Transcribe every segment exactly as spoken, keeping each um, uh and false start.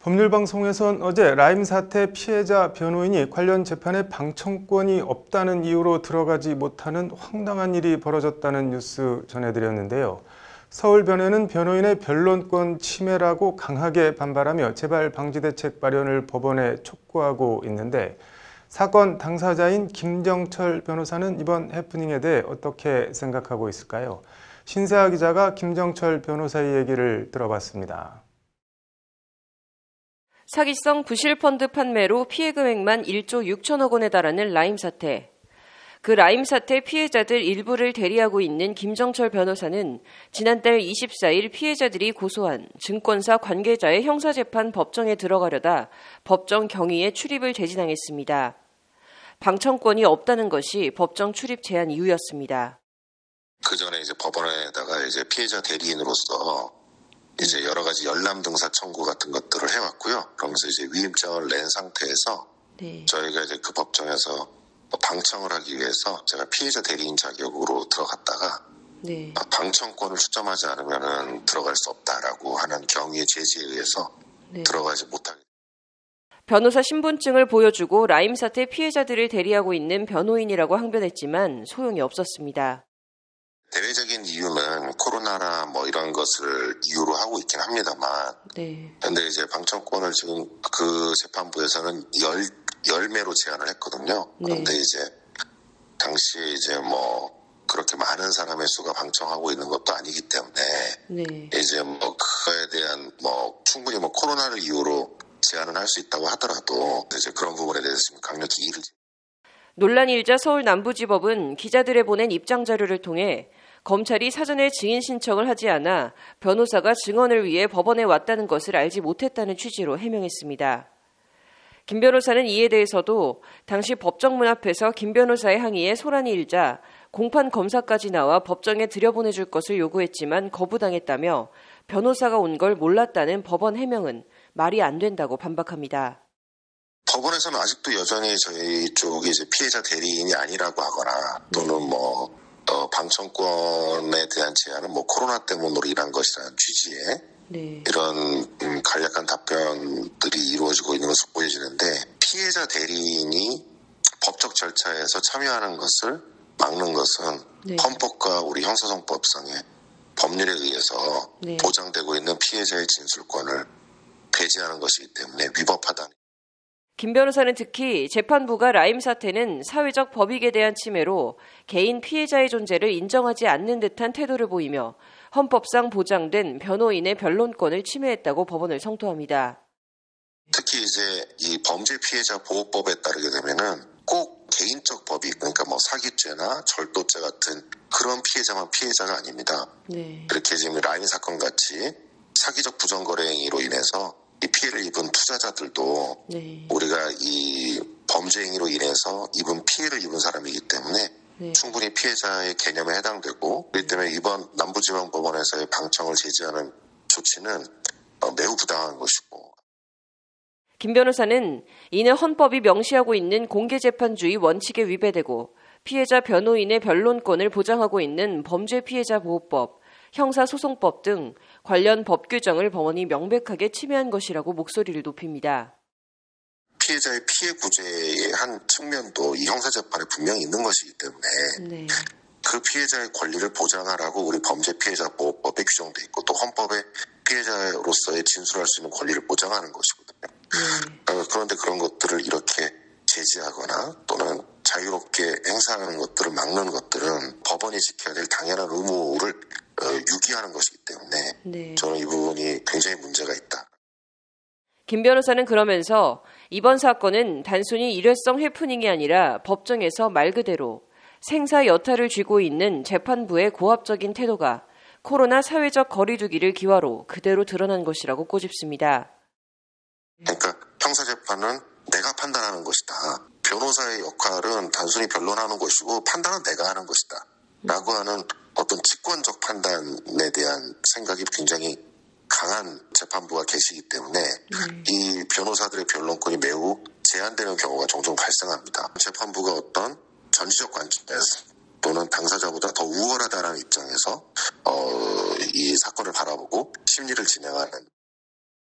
법률방송에선 어제 라임 사태 피해자 변호인이 관련 재판에 방청권이 없다는 이유로 들어가지 못하는 황당한 일이 벌어졌다는 뉴스 전해드렸는데요. 서울변회는 변호인의 변론권 침해라고 강하게 반발하며 재발 방지 대책 마련을 법원에 촉구하고 있는데 사건 당사자인 김정철 변호사는 이번 해프닝에 대해 어떻게 생각하고 있을까요? 신세아 기자가 김정철 변호사의 얘기를 들어봤습니다. 사기성 부실펀드 판매로 피해 금액만 일조 육천억 원에 달하는 라임 사태. 그 라임 사태 피해자들 일부를 대리하고 있는 김정철 변호사는 지난달 이십사일 피해자들이 고소한 증권사 관계자의 형사재판 법정에 들어가려다 법정 경위에 출입을 제지당했습니다. 방청권이 없다는 것이 법정 출입 제한 이유였습니다. 그 전에 이제 법원에다가 이제 피해자 대리인으로서 이제 여러 가지 열람 등사 청구 같은 것들을 해왔고요. 그러면서 이제 위임장을 낸 상태에서 네. 저희가 이제 그 법정에서 방청을 하기 위해서 제가 피해자 대리인 자격으로 들어갔다가 네. 방청권을 수점하지 않으면은 들어갈 수 없다라고 하는 경위의 제지에 의해서 네. 들어가지 못하게. 변호사 신분증을 보여주고 라임 사태 피해자들을 대리하고 있는 변호인이라고 항변했지만 소용이 없었습니다. 대외적인 이유는 코로나나 뭐 이런 것을 이유로 하고 있긴 합니다만, 네. 근데 이제 방청권을 지금 그 재판부에서는 열, 열매로 제한을 했거든요. 그런데 네. 이제, 당시에 이제 뭐, 그렇게 많은 사람의 수가 방청하고 있는 것도 아니기 때문에, 네. 이제 뭐, 그거에 대한 뭐, 충분히 뭐 코로나를 이유로 제한을 할 수 있다고 하더라도, 이제 그런 부분에 대해서 지금 강력히 이를. 논란이 일자 서울 남부지법은 기자들에 보낸 입장 자료를 통해 검찰이 사전에 증인 신청을 하지 않아 변호사가 증언을 위해 법원에 왔다는 것을 알지 못했다는 취지로 해명했습니다. 김 변호사는 이에 대해서도 당시 법정문 앞에서 김 변호사의 항의에 소란이 일자 공판 검사까지 나와 법정에 들여보내줄 것을 요구했지만 거부당했다며 변호사가 온 걸 몰랐다는 법원 해명은 말이 안 된다고 반박합니다. 법원에서는 아직도 여전히 저희 쪽이 이제 피해자 대리인이 아니라고 하거나 또는 뭐 어, 방청권에 대한 제한은 뭐 코로나 때문으로 인한 것이라는 취지의 네. 이런 음, 간략한 답변들이 이루어지고 있는 것으로 보여지는데 피해자 대리인이 법적 절차에서 참여하는 것을 막는 것은 네. 헌법과 우리 형사소송법상의 법률에 의해서 네. 보장되고 있는 피해자의 진술권을 배제하는 것이기 때문에 위법하다. 김 변호사는 특히 재판부가 라임 사태는 사회적 법익에 대한 침해로 개인 피해자의 존재를 인정하지 않는 듯한 태도를 보이며 헌법상 보장된 변호인의 변론권을 침해했다고 법원을 성토합니다. 특히 이제 이 범죄 피해자 보호법에 따르게 되면은 꼭 개인적 법익, 그러니까 뭐 사기죄나 절도죄 같은 그런 피해자만 피해자가 아닙니다. 네. 이렇게 지금 라임 사건 같이 사기적 부정거래 행위로 인해서 이 피해를 입은 투자자들도 네. 우리가 이 범죄 행위로 인해서 입은 피해를 입은 사람이기 때문에 네. 충분히 피해자의 개념에 해당되고 그렇기 때문에 이번 남부지방법원에서의 방청을 제지하는 조치는 매우 부당한 것이고. 김 변호사는 이는 헌법이 명시하고 있는 공개재판주의 원칙에 위배되고 피해자 변호인의 변론권을 보장하고 있는 범죄피해자보호법, 형사소송법 등 관련 법 규정을 법원이 명백하게 침해한 것이라고 목소리를 높입니다. 피해자의 피해 구제의 한 측면도 이 형사재판에 분명히 있는 것이기 때문에 네. 그 피해자의 권리를 보장하라고 우리 범죄피해자보호법에 규정돼 있고 또 헌법에 피해자로서의 진술할 수 있는 권리를 보장하는 것이거든요. 네. 그런데 그런 것들을 이렇게 제지하거나 또는 자유롭게 행사하는 것들을 막는 것들은 법원이 지켜야 될 당연한 의무를 어, 유기하는 것이기 때문에 네. 저는 이 부분이 굉장히 문제가 있다. 김 변호사는 그러면서 이번 사건은 단순히 일회성 해프닝이 아니라 법정에서 말 그대로 생사 여타를 쥐고 있는 재판부의 고압적인 태도가 코로나 사회적 거리두기를 기화로 그대로 드러난 것이라고 꼬집습니다. 그러니까 형사재판은 내가 판단하는 것이다. 변호사의 역할은 단순히 변론하는 것이고 판단은 내가 하는 것이다. 라고 하는 어떤 직권적 판단에 대한 생각이 굉장히 강한 재판부가 계시기 때문에 음. 이 변호사들의 변론권이 매우 제한되는 경우가 종종 발생합니다. 재판부가 어떤 전시적 관점에서 또는 당사자보다 더 우월하다는 입장에서 어, 이 사건을 바라보고 심리를 진행하는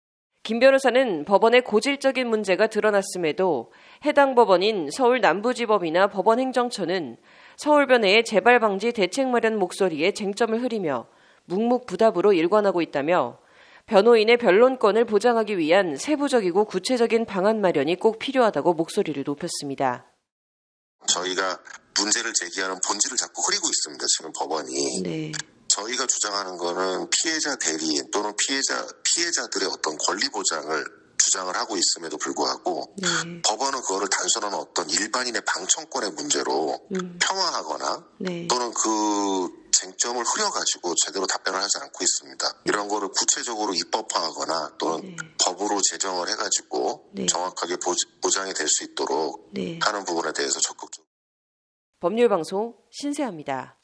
김 변호사는 법원의 고질적인 문제가 드러났음에도 해당 법원인 서울 남부지법이나 법원행정처는 서울변회의 재발 방지 대책 마련 목소리에 쟁점을 흐리며 묵묵부답으로 일관하고 있다며 변호인의 변론권을 보장하기 위한 세부적이고 구체적인 방안 마련이 꼭 필요하다고 목소리를 높였습니다. 저희가 문제를 제기하는 본질을 자꾸 흐리고 있습니다. 지금 법원이. 네. 저희가 주장하는 거는 피해자 대리인 또는 피해자, 피해자들의 어떤 권리 보장을 주장을 하고 있음에도 불구하고 네. 법원은 그거를 단순한 어떤 일반인의 방청권의 문제로 음. 평화하거나 네. 또는 그 쟁점을 흐려가지고 제대로 답변을 하지 않고 있습니다. 이런 거를 구체적으로 입법화하거나 또는 네. 법으로 제정을 해가지고 네. 정확하게 보장이 될 수 있도록 네. 하는 부분에 대해서 적극적으로. 법률방송 신세아입니다.